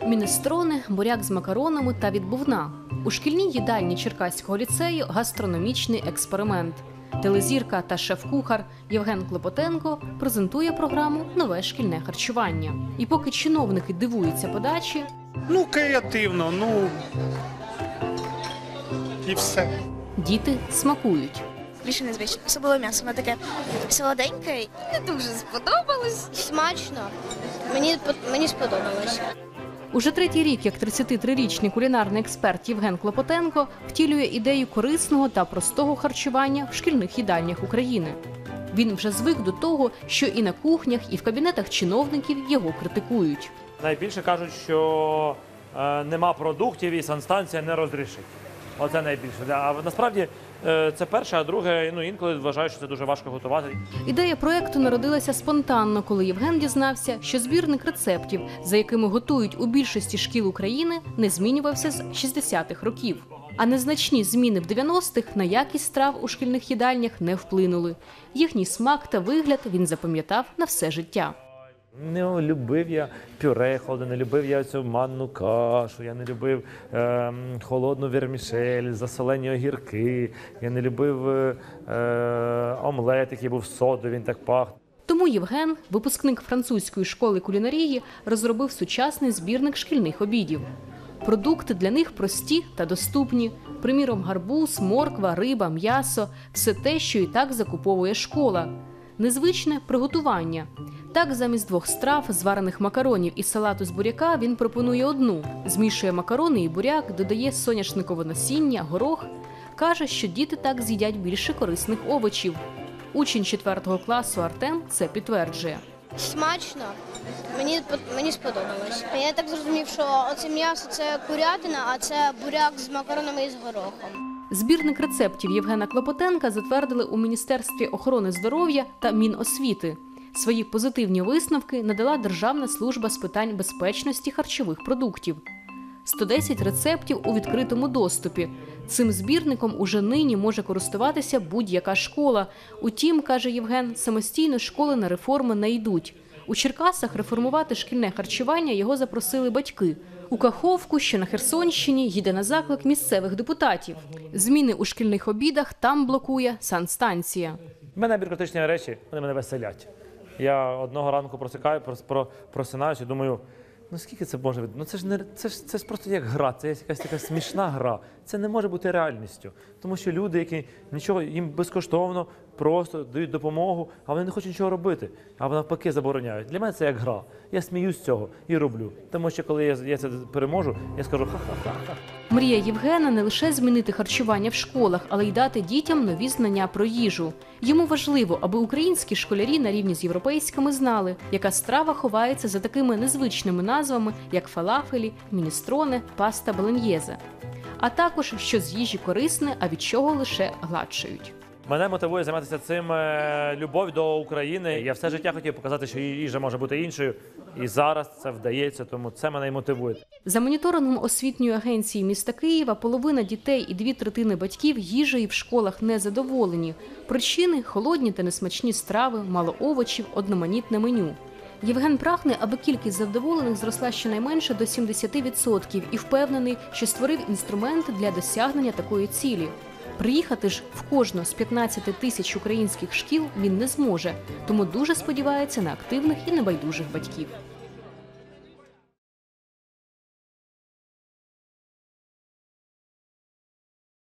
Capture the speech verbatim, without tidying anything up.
Мінестрони, буряк з макаронами та відбивна. У шкільній їдальні Черкаського ліцею гастрономічний експеримент. Телезірка та шеф-кухар Євген Клопотенко презентує програму «Нове шкільне харчування». І поки чиновники дивуються подачі… Ну, креативно, ну і все. Діти смакують. Більше незвично. Особливо м'ясо. Воно таке солоденьке і не дуже сподобалось. Смачно. Мені, мені сподобалось. Уже третій рік, як тридцятитрирічний кулінарний експерт Євген Клопотенко втілює ідею корисного та простого харчування в шкільних їдальнях України. Він вже звик до того, що і на кухнях, і в кабінетах чиновників його критикують. Найбільше кажуть, що е, нема продуктів і санстанція не розрішить. Оце найбільше. А насправді е, це перше, а друге, ну, інколи вважаю, що це дуже важко готувати. Ідея проєкту народилася спонтанно, коли Євген дізнався, що збірник рецептів, за якими готують у більшості шкіл України, не змінювався з шістдесятих років. А незначні зміни в дев'яностих на якість страв у шкільних їдальнях не вплинули. Їхній смак та вигляд він запам'ятав на все життя. Не любив я пюре холодне, не любив я цю манну кашу, я не любив е, холодну вермішель, засолені огірки, я не любив е, омлет, який був содовий, він так пах. Тому Євген, випускник французької школи кулінарії, розробив сучасний збірник шкільних обідів. Продукти для них прості та доступні. Приміром, гарбуз, морква, риба, м'ясо – все те, що і так закуповує школа. Незвичне приготування. Так, замість двох страв, зварених макаронів і салату з буряка, він пропонує одну. Змішує макарони і буряк, додає соняшникове насіння, горох. Каже, що діти так з'їдять більше корисних овочів. Учень четвертого класу Артем це підтверджує. Смачно. Мені, мені сподобалось. Я так зрозумів, що оце м'ясо – це курятина, а це буряк з макаронами і з горохом. Збірник рецептів Євгена Клопотенка затвердили у Міністерстві охорони здоров'я та Міносвіти. Свої позитивні висновки надала Державна служба з питань безпечності харчових продуктів. сто десять рецептів у відкритому доступі. Цим збірником уже нині може користуватися будь-яка школа. Утім, каже Євген, самостійно школи на реформи не йдуть. У Черкасах реформувати шкільне харчування його запросили батьки. У Каховку, що на Херсонщині, їде на заклик місцевих депутатів. Зміни у шкільних обідах там блокує санстанція. У мене бюрократичні речі, вони мене веселять. Я одного ранку просикаю, просинаюся і думаю, ну скільки це може бути? Ну це ж не це ж це ж просто як гра, це якась така смішна гра. Це не може бути реальністю, тому що люди, які нічого їм безкоштовно просто дають допомогу, а вони не хочуть нічого робити, а навпаки забороняють. Для мене це як гра. Я сміюсь з цього і роблю. Тому що коли я, я це переможу, я скажу ха-ха-ха. Мрія Євгена не лише змінити харчування в школах, але й дати дітям нові знання про їжу. Йому важливо, аби українські школярі на рівні з європейськими знали, яка страва ховається за такими незвичними назвами, як фалафелі, мінестрони, паста болоньєзе. А також, що з їжі корисне, а від чого лише гладшають. Мене мотивує займатися цим любов до України. Я все життя хотів показати, що їжа може бути іншою. І зараз це вдається, тому це мене і мотивує. За моніторингом освітньої агенції міста Києва, половина дітей і дві третини батьків їжею в школах не задоволені. Причини – холодні та несмачні страви, мало овочів, одноманітне меню. Євген прагне, аби кількість задоволених зросла щонайменше до сімдесяти відсотків і впевнений, що створив інструмент для досягнення такої цілі. Приїхати ж в кожну з п'ятнадцяти тисяч українських шкіл він не зможе, тому дуже сподівається на активних і небайдужих батьків.